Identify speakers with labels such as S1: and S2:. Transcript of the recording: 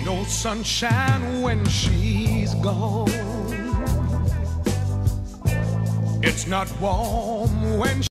S1: No sunshine when she's gone. It's not warm when